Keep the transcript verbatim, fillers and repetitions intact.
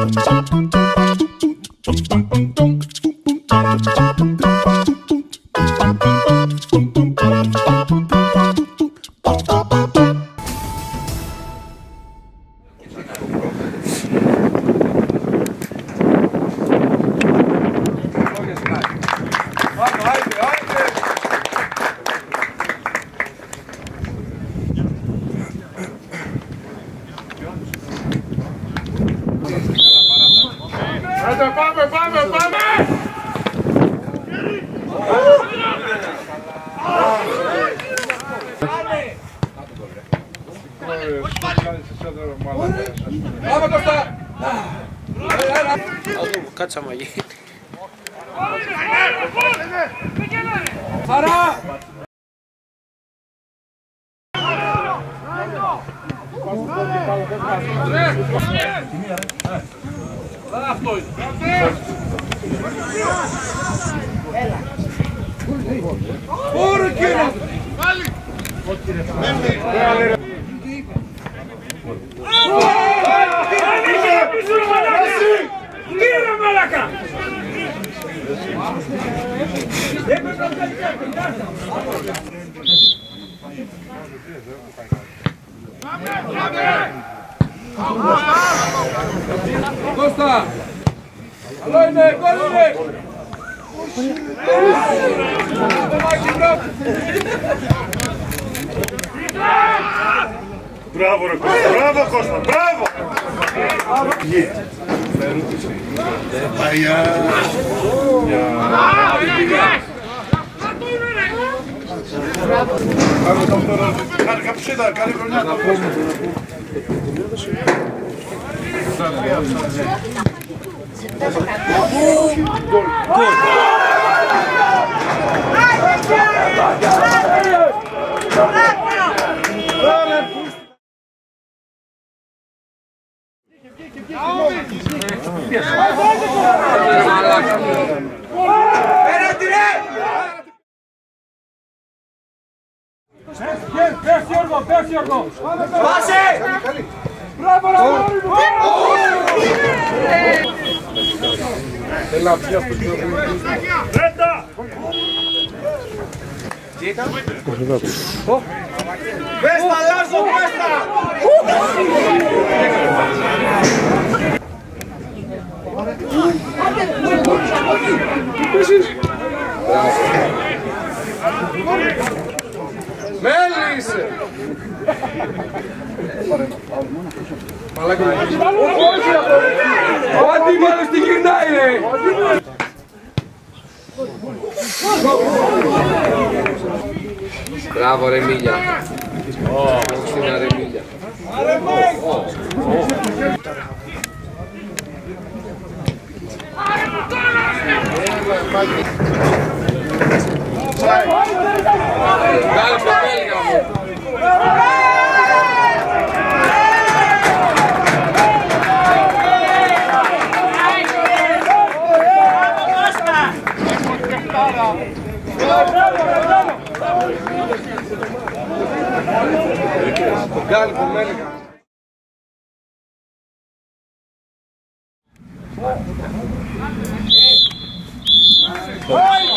Πάμε, πάμε, πάμε! Πάμε Κώστα! Κάτσα μαγεί. Χαρά! Αυτό είναι. Ωρε κύριε! Κύριε μαλάκα! Κώστα! Καλό είναι, γκολ είναι! Μπράβο ρε Κώστα, μπράβο Κώστα, μπράβο! Παγιά! Κάνε τον τώρα, κάνε καψίδα, καλή χρονιά! Πες Γιώργο, πες Γιώργο! Πάσε! Μπράβο Ραγόρι μου! Έλα πια στο Γιώργο. Ρέντα! Τι ήταν? Πες τα Λάζο, πες τα! Μέλισσε! Μαλάκα μου! Ο αντίπαλος τι γυρνάει ρε! Μπράβο ρε Μίλια! Όχι είναι ρε Μίλια! Κάλε το Μέλικα μου! Κάλε το Μέλικα! Oi!